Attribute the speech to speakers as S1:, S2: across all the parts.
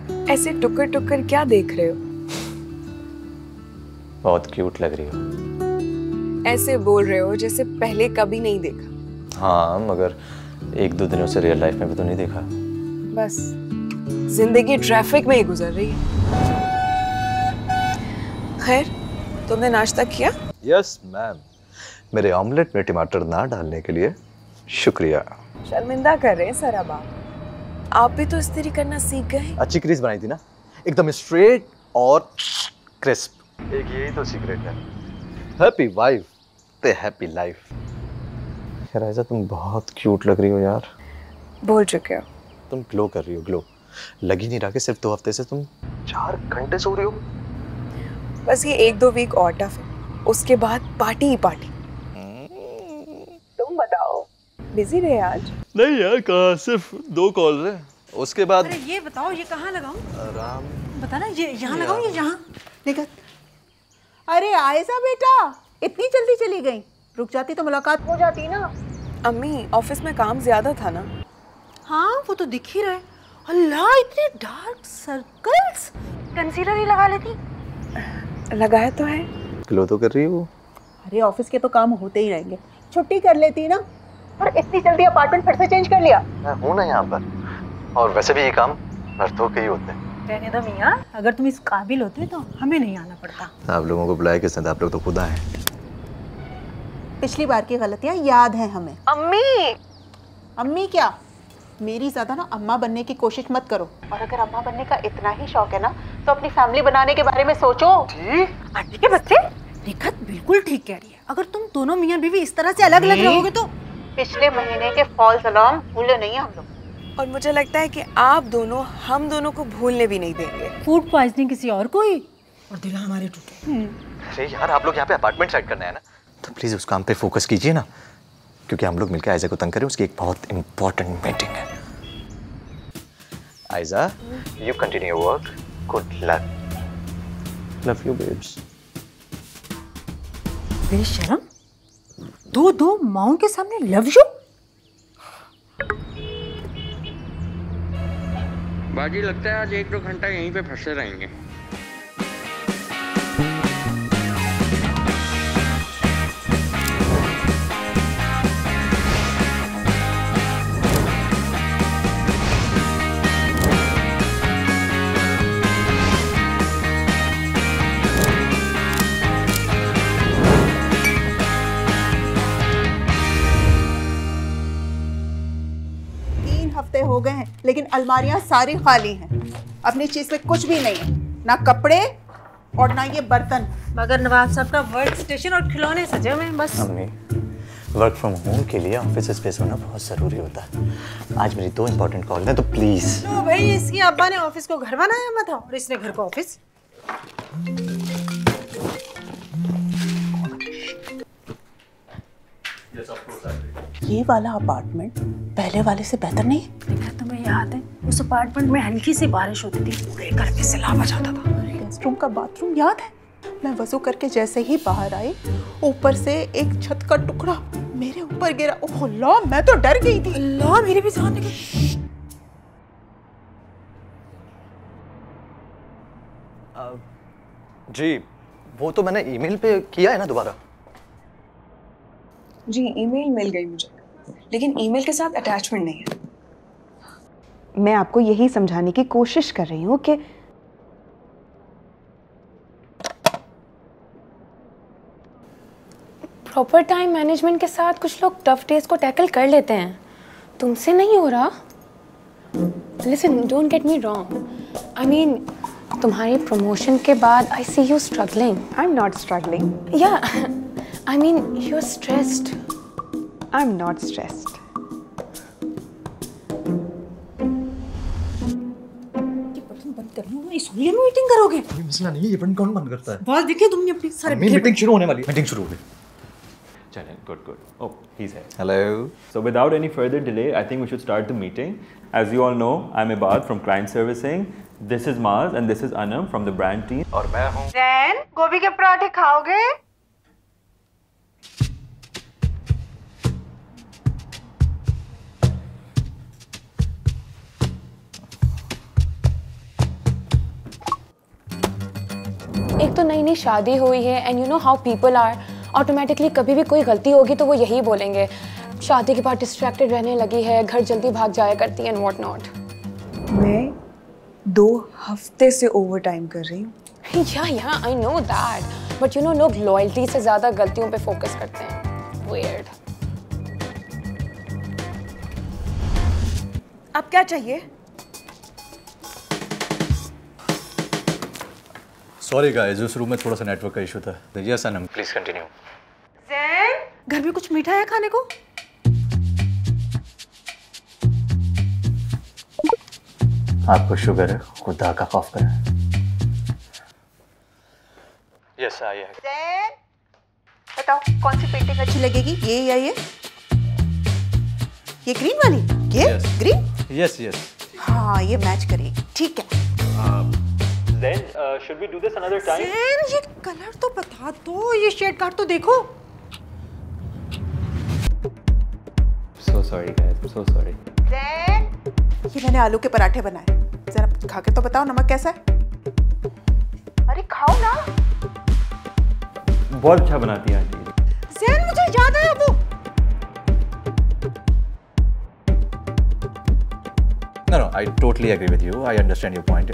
S1: ऐसे टुकर टुकर क्या देख रहे हो?
S2: बहुत क्यूट लग रही हो।
S1: ऐसे बोल रहे हो जैसे पहले कभी नहीं देखा।
S2: हाँ, मगर एक दो दिनों से रियल लाइफ में भी तो नहीं देखा।
S1: बस जिंदगी ट्रैफिक में ही गुजर रही है। खैर, तुमने नाश्ता किया?
S2: Yes ma'am. मेरे ऑमलेट में टमाटर ना डालने के लिए शुक्रिया।
S1: शर्मिंदा कर रहे हैं सर अब आप भी तो इस्त्री करना सीख गए।
S2: अच्छी क्रीज बनाई थी ना, एकदम स्ट्रेट और क्रिस्प। एक यही तो सीक्रेट है। हैप्पी वाइफ ते हैप्पी लाइफ। यार ऐसा तुम बहुत क्यूट लग रही हो यार।
S1: बोल चुके हो।
S2: तुम ग्लो कर रही हो, ग्लो। लग ही नहीं रहा कि सिर्फ 2 हफ्ते से तुम 4 घंटे सो रही हो।
S1: बस ये 1-2 वीक और टफ है, उसके बाद पार्टी ही पार्टी। तुम बताओ, बिजी रहे आज?
S2: नहीं यार, कहाँ, सिर्फ 2 कॉल रहे, उसके बाद।
S3: अरे ये बताओ, ये कहाँ लगाऊं?
S2: आराम
S3: बता ना, ये यहाँ लगाऊं या यहाँ? देखा। अरे आयशा बेटा, इतनी जल्दी चली गई? रुक जाती तो मुलाकात हो जाती ना।
S1: अम्मी, ऑफिस में काम ज्यादा था ना।
S3: हाँ, वो तो दिख ही रहे। अल्लाह, इतने डार्क सर्कल्स। कंसीलर ही लगा लेती।
S1: लगाया तो है।
S2: ग्लो तो कर रही है वो।
S3: अरे ऑफिस के तो काम होते ही रहेंगे, छुट्टी कर लेती ना। और इतनी जल्दी अपार्टमेंट फिर से चेंज कर लिया?
S2: मैं हूँ ना यहाँ पर, और वैसे भी ये काम मर्दों के ही होते हैं।
S3: रहने दो मियाँ, अगर तुम इस काबिल होते तो हमें नहीं आना पड़ता।
S2: आप लोगों को बुलाया किसने था? आप लोग तो खुद आए।
S3: पिछली बार की गलतियाँ याद हैं हमें।
S1: अम्मी!
S3: अम्मी क्या, मेरी ज्यादा ना अम्मा बनने की कोशिश मत करो। और अगर अम्मा बनने का इतना ही शौक है ना, तो अपनी फैमिली बनाने के बारे में सोचो। आंटी के बच्चे, रेखा बिल्कुल ठीक कह रही है। अगर तुम दोनों मियाँ बीवी इस तरह से अलग अलग रहोगे तो। पिछले महीने के फॉल्स अलार्म भूले नहीं हम लोग।
S1: और मुझे लगता है कि आप दोनों हम दोनों को भूलने भी नहीं देंगे।
S3: फूड पॉइजनिंग किसी और को ही, और दिल हमारे टूटे।
S2: अरे यार, आप लोग यहाँ पे अपार्टमेंट सेट करना है ना, तो प्लीज उस काम पे फोकस कीजिए ना, क्योंकि हम लोग मिलकर आयजा को तंग करें, उसकी एक बहुत इंपॉर्टेंट मीटिंग है। Aiza, you continue your work. Good luck. Love you babes.
S3: बेशरम, दो माओं के सामने लव यू।
S4: बाजी, लगता है आज 1-2 घंटा यहीं पे फंसे रहेंगे।
S3: हफ्ते हो गए हैं, लेकिन अलमारियां सारी खाली हैं। अपनी चीज में कुछ भी नहीं है, ना कपड़े और ना ये बर्तन। मगर नवाब साहब का वर्क स्टेशन और खिलौने सजे हुए हैं बस।
S2: मम्मी, वर्क फ्रॉम होम के लिए ऑफिस स्पेस होना बहुत ज़रूरी होता है। आज मेरी 2 इंपॉर्टेंट कॉल हैं, तो प्लीज़।
S3: तो भाई, इसकी अब्बा ने ऑफिस को घर बनाया हुआ था और इसने घर को ऑफिस। ये वाला अपार्टमेंट पहले वाले से बेहतर नहीं है? तुम्हें याद है, उस अपार्टमेंट में हल्की सी बारिश होती थी, पूरे घर में सैलाब आ जाता था। गेस्ट रूम का बाथरूम याद है? मैं वजू करके जैसे ही बाहर आई, ऊपर से एक छत का टुकड़ा मेरे ऊपर गिरा। ओह अल्लाह, मैं तो डर गई थी। अल्लाह, मेरी भी जान निकली।
S2: जी, वो तो मैंने ईमेल पे किया है ना दोबारा।
S1: जी, ईमेल मिल गई मुझे, लेकिन ईमेल के साथ अटैचमेंट नहीं है।
S5: मैं आपको यही समझाने की कोशिश कर रही हूँ कि
S6: प्रॉपर टाइम मैनेजमेंट के साथ कुछ लोग टफ डेज को टैकल कर लेते हैं। तुमसे नहीं हो रहा? Listen, don't get me wrong. I mean, तुम्हारी प्रमोशन के बाद I see you struggling.
S5: I am not struggling.
S6: Yeah, I mean you are stressed.
S5: I am not stressed.
S3: इसलिए मीटिंग करोगे?
S2: ये मसला नहीं है, ये बटन कौन बंद करता है?
S3: बात देखिए तुमने अपनी सारे।
S2: मीटिंग शुरू होने वाली है। मीटिंग शुरू हो गई।
S7: Chale, good. Oh, he's here.
S2: Hello.
S7: So without any further delay, I think we should start the meeting. As you all know, I'm Ibad from Client Servicing. This is Maz and this is Anam from the brand team.
S2: और मैं हूँ।
S3: जैन, गोभी के पराठे खाओगे?
S6: एक तो नई नई शादी हुई है and you know how people are, automatically कभी भी कोई गलती होगी तो वो यही बोलेंगे, शादी के बाद डिस्ट्रैक्टेड रहने लगी है, घर जल्दी भाग जाया करती है एंड व्हाट नॉट।
S1: मैं 2 हफ्ते से ओवर टाइम कर रही हूँ।
S6: Yeah I know that, but you know लोग लॉयल्टी से ज्यादा गलतियों पे फोकस करते हैं। Weird.
S1: अब क्या चाहिए?
S2: सॉरी गाइस, उस रूम में थोड़ा सा नेटवर्क का इशू था। Yes Anam, please continue.
S3: Zain, घर में कुछ मीठा है खाने को?
S2: आपको शुगर है, खुदा का खौफ करें। यस आई है।
S3: जैन, बताओ कौन सी पेंटिंग अच्छी लगेगी, ये या ये? ये ग्रीन वाली? ये ग्रीन?
S2: Yes yes.
S3: हाँ, ये मैच करेगी, ठीक है।
S7: Then should we do this another time?
S3: Jain, ये कलर तो बता दो, ये शेड कार्ड तो देखो।
S7: So sorry guys, I'm so sorry.
S3: Jain, ये मैंने आलू के पराठे बनाए, जरा खा के तो बताओ नमक कैसा है? अरे खाओ ना।
S7: बहुत अच्छा बनाती है आंटी।
S3: जैन, मुझे याद आया वो।
S2: No, I totally agree with you. I understand your point.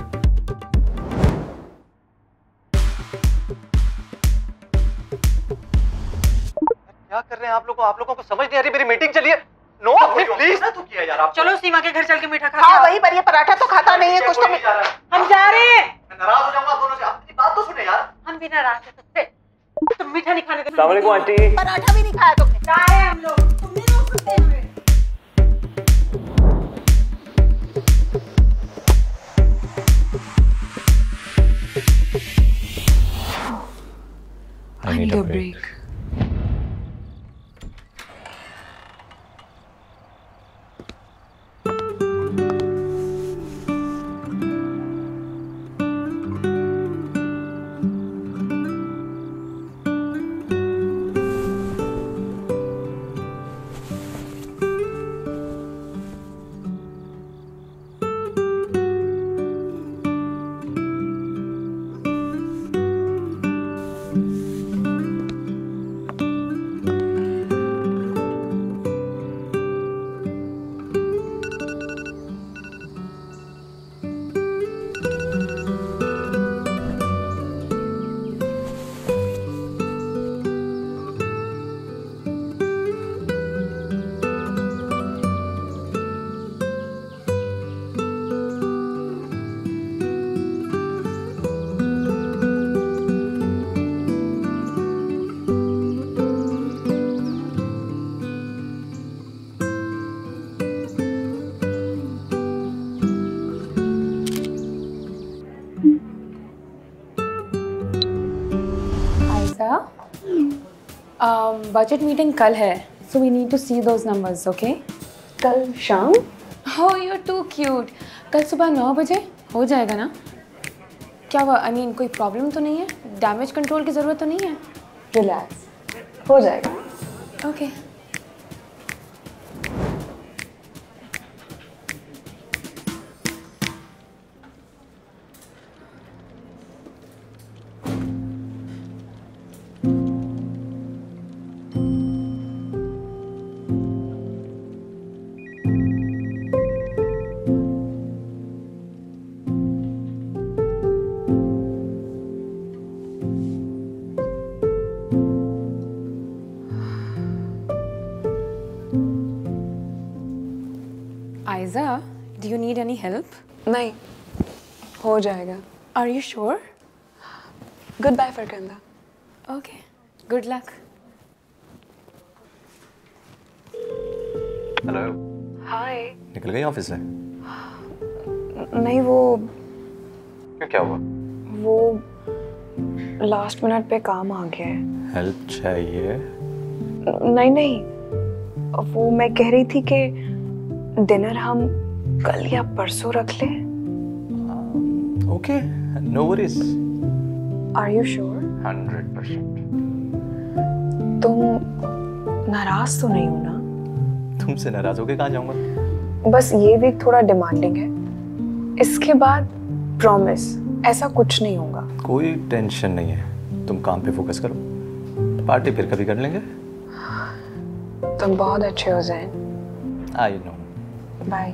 S2: क्या कर रहे हैं आप लोगों को समझ नहीं आ रही, मेरी मीटिंग चलिए। नो प्लीज ना, तू किया यार आप।
S3: चलो सीमा के घर चल के मीठा खा। हाँ वही, पर ये पराठा तो खाता नहीं है कुछ तो। हम जा रहे हैं।
S2: मैं नाराज हो जाऊंगा दोनों से। आप मेरी बात तो सुने यार।
S3: हम भी नाराज हैं तुझसे। तुम मीठा नहीं खाने
S7: अस्सलाम वालेकुम आंटी।
S3: पराठा भी नहीं खाया तुमने। जा रहे हैं हम लोग, तुम नहीं रोक सकते हमें।
S2: I need a break.
S6: Budget meeting कल है, so we need to see those numbers, okay?
S5: कल शाम?
S6: Oh, you're too cute. कल सुबह 9 बजे हो जाएगा ना? क्या हुआ? I mean, कोई प्रॉब्लम तो नहीं है? डैमेज कंट्रोल की ज़रूरत तो नहीं है?
S5: रिलैक्स, हो जाएगा।
S6: Okay. Aiza, do you need any help?
S1: नहीं, हो जाएगा।
S6: Are you sure?
S1: Good bye Farkhanda.
S6: Okay. Good luck.
S2: Hello.
S1: Hi.
S2: निकल गई ऑफिस से?
S1: नहीं, वो
S2: क्यों, क्या हुआ?
S1: वो लास्ट मिनट पे काम आ गया है।
S2: हेल्प चाहिए?
S1: नहीं नहीं, वो मैं कह रही थी कि डिनर हम कल या परसों रख लें।
S2: Okay, no worries.
S1: Are you sure?
S2: 100%।
S1: तुम नाराज तो नहीं हो ना?
S2: तुमसे नाराज होके कहाँ जाऊंगा?
S1: बस ये वीक थोड़ा डिमांडिंग है, इसके बाद प्रॉमिस ऐसा कुछ नहीं होगा।
S2: कोई टेंशन नहीं है, तुम काम पे फोकस करो, पार्टी फिर कभी कर लेंगे।
S1: तुम बहुत अच्छे हो Zain.
S2: I know.
S1: Bye.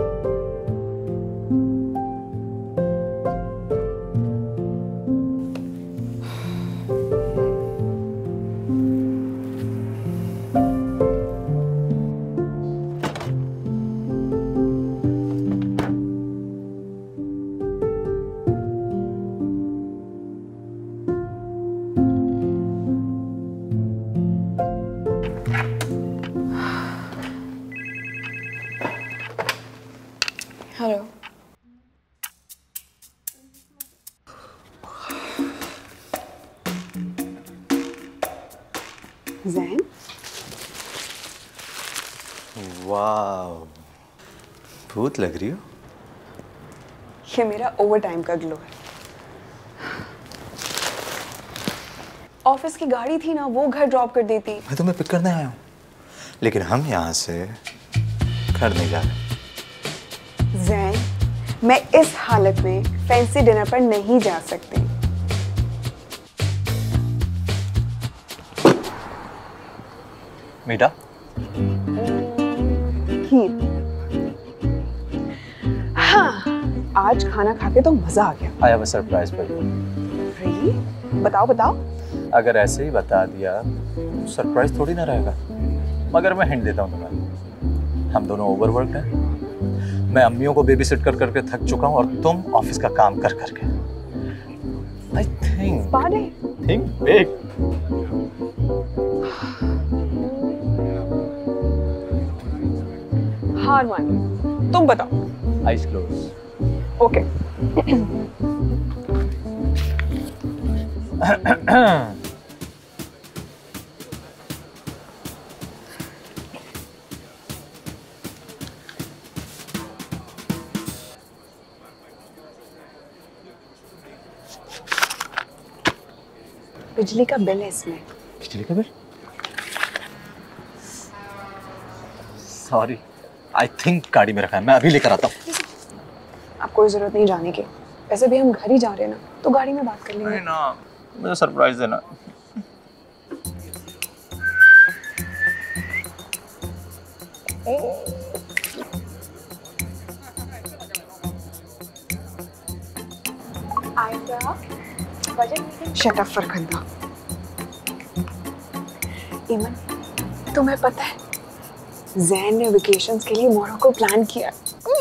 S1: Hello. Zain,
S2: वाह, भूत लग रही हो।
S1: ये मेरा ओवर टाइम का ग्लो है। ऑफिस की गाड़ी थी ना, वो घर ड्रॉप कर देती।
S2: मैं तुम्हें पिक करने आया हूँ, लेकिन हम यहाँ से घर नहीं जा रहे।
S1: ज़ैन, मैं इस हालत में फैंसी डिनर पर नहीं जा सकती।
S2: मीठा?
S1: खीर। हाँ, आज खाना खा के तो मजा आ गया।
S2: I have a surprise for you.
S1: Really? बताओ बताओ।
S2: अगर ऐसे ही बता दिया सरप्राइज थोड़ी ना रहेगा, मगर मैं हिंट देता हूँ तुम्हें। हम दोनों ओवरवर्क्ड हैं। मैं अम्मियों को बेबी सिट कर करके थक चुका हूँ और तुम ऑफिस का काम कर करके। I think big.
S1: हार मान, तुम बताओ।
S2: Eyes close.
S1: ओके। बिजली का बिल है इसमें।
S2: बिजली का बिल? सॉरी, आई थिंक गाड़ी में रखा है, मैं अभी लेकर आता हूँ।
S1: अब कोई जरूरत नहीं जाने की, वैसे भी हम घर ही जा रहे हैं ना, तो गाड़ी में बात कर लेंगे।
S2: नहीं ना, मुझे सरप्राइज देना। Shut up Farkhanda. ईमन, तुम्हें पता है ज़ैन ने वेकेशंस के लिए मोरक्को प्लान किया।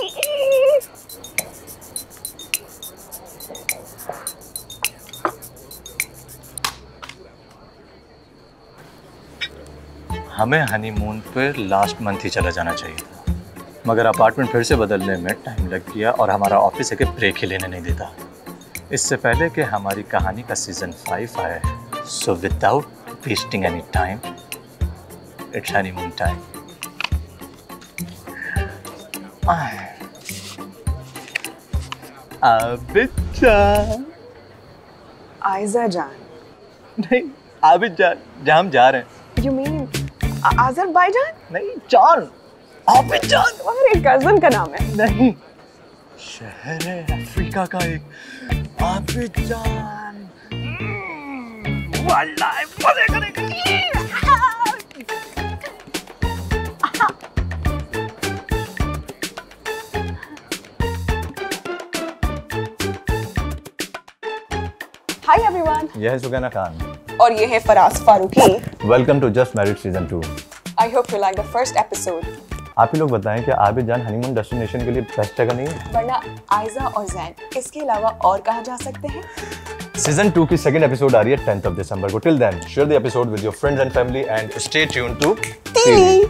S2: हमें हनीमून पे लास्ट मंथ ही चला जाना चाहिए था, मगर अपार्टमेंट फिर से बदलने में टाइम लग गया और हमारा ऑफिस एक ब्रेक ही लेने नहीं देता। इससे पहले कि हमारी कहानी का सीजन 5 आए, so without wasting any time, it's honeymoon time. Abid जान।
S1: आयजा जान?
S2: नहीं, आबिद जान, जहाँ हम जा रहे हैं।
S1: You mean Azerbaijan?
S2: नहीं, जान, आबिद जान।
S1: तुम्हारे कजन का नाम है?
S2: नहीं, शहर है अफ्रीका का एक, आबिद जान। वल्लाह मजे करेगा।
S1: Hi everyone.
S2: यह है सुगैना खान।
S1: और ये है Faraz Farooqui.
S2: Welcome to just married season 2।
S1: I hope you like the first episode.
S2: आप ही लोग बताएं कि आबिद जान हनीमून डेस्टिनेशन के लिए बेस्ट जगह नहीं है?
S1: वरना आयजा और ज़ैन इसके अलावा और कहाँ जा सकते हैं?
S2: सीजन 2 की सेकंड एपिसोड आ रही है 10th of December को। Till then share the episode with your friends and family and stay tuned to TV.